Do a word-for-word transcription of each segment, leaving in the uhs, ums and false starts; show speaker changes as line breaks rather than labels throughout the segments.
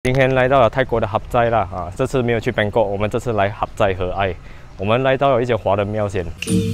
今天来到了泰国的合斋啦啊，这次没有去 Bangkok， 我们这次来合斋和爱。我们来到了一间华人庙先。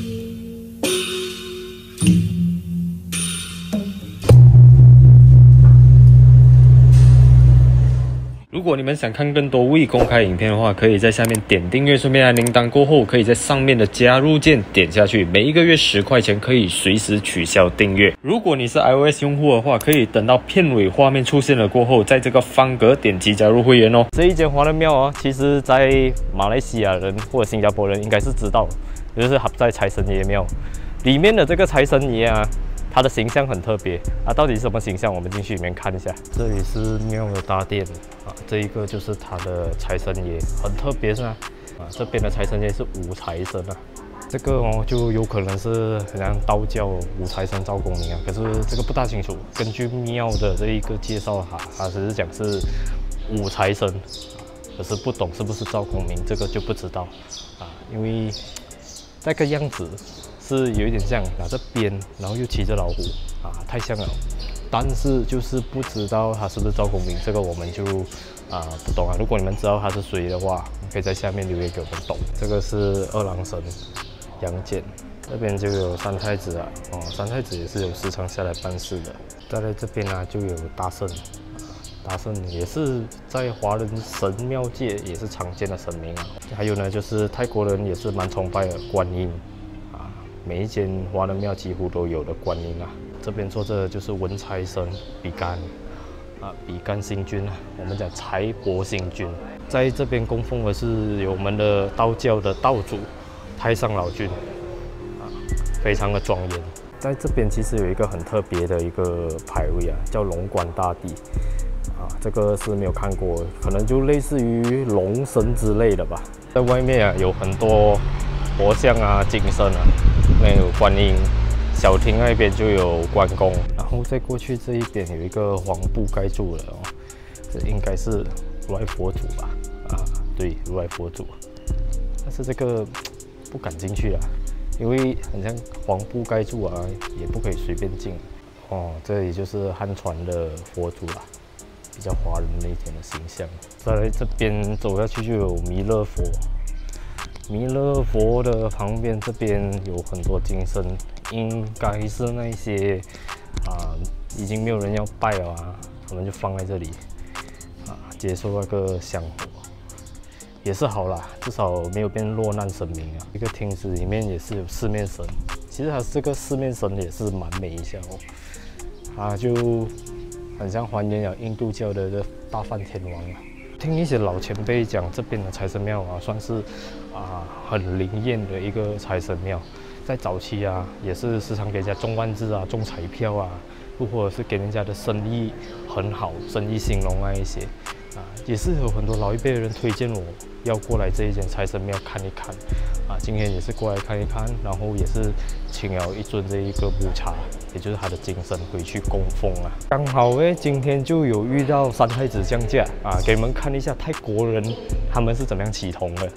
如果你们想看更多未公开影片的话，可以在下面点订阅，顺便按铃铛过后，可以在上面的加入键点下去，每一个月十块钱可以随时取消订阅。如果你是 iOS 用户的话，可以等到片尾画面出现了过后，在这个方格点击加入会员哦。这一间华人庙哦，其实在马来西亚人或者新加坡人应该是知道，就是合斋财神爷庙里面的这个财神爷啊。 它的形象很特别啊，到底是什么形象？我们进去里面看一下。这里是庙的大殿啊，这一个就是它的财神爷，很特别是吧？啊，这边的财神爷是五财神啊，这个哦就有可能是好像道教五财神赵公明啊，可是这个不大清楚。根据庙的这一个介绍哈，它只是讲是五财神，可是不懂是不是赵公明，这个就不知道啊，因为这个样子。 是有一点像拿着鞭，然后又骑着老虎啊，太像了。但是就是不知道他是不是赵公明，这个我们就啊不懂啊。如果你们知道他是谁的话，可以在下面留言给我们懂。这个是二郎神杨戬，这边就有三太子啊，哦，三太子也是有时常下来办事的。再来这边呢、啊，就有大圣，大圣也是在华人神庙界也是常见的神明啊。还有呢，就是泰国人也是蛮崇拜的观音。 每一间华人庙几乎都有的观音啊，这边坐着就是文财神比干啊，比干星君啊，我们讲财帛星君。在这边供奉的是有我们的道教的道主太上老君啊，非常的庄严。在这边其实有一个很特别的一个牌位啊，叫龙冠大帝啊，这个是没有看过，可能就类似于龙神之类的吧。在外面啊有很多佛像啊、金身啊。 那有观音，小亭那边就有关公，然后再过去这一边有一个黄布盖住了哦，这应该是如来佛祖吧？啊，对，如来佛祖。但是这个不敢进去啊，因为好像黄布盖住啊，也不可以随便进。哦，这里就是汉传的佛祖啦，比较华人那一点的形象。再来这边走下去就有弥勒佛。 弥勒佛的旁边这边有很多金身，应该是那些啊已经没有人要拜了啊，他们就放在这里啊，接受那个香火，也是好啦，至少没有变落难神明啊。一个厅子里面也是有四面神，其实它这个四面神也是蛮美一下哦，它就很像还原了印度教的这大梵天王啊。 听一些老前辈讲，这边的财神庙啊，算是啊很灵验的一个财神庙。在早期啊，也是时常给人家中万字啊、中彩票啊，又或者是给人家的生意很好、生意兴隆啊一些啊，也是有很多老一辈的人推荐我要过来这一间财神庙看一看啊。今天也是过来看一看，然后也是请了一尊这一个木叉。 也就是他的金身回去供奉啊，刚好诶，今天就有遇到三太子降驾啊，给你们看一下泰国人他们是怎么样起头的。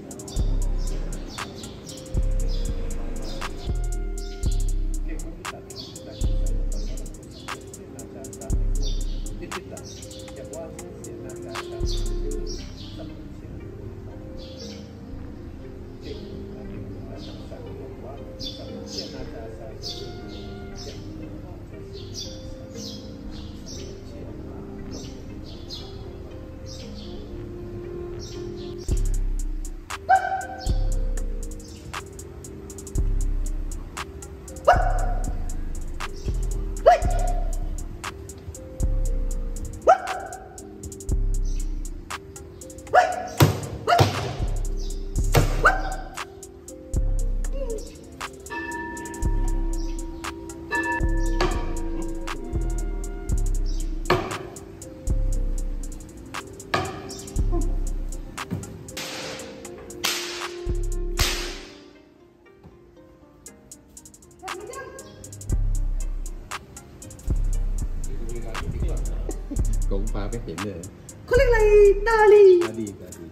cũng pha cái hiện rồi.
Có lên này ta đi.
Ta đi, ta đi.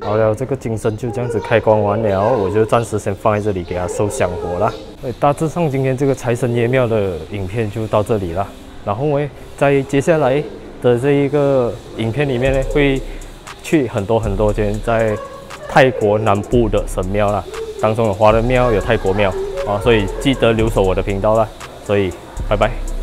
好了，这个金身就这样子开光完了，我就暂时先放在这里给它收香火啦。大致上今天这个财神爷庙的影片就到这里啦。然后呢，在接下来的这一个影片里面呢，会去很多很多间在泰国南部的神庙啦，当中有华人庙，有泰国庙啊，所以记得留守我的频道啦。所以，拜拜。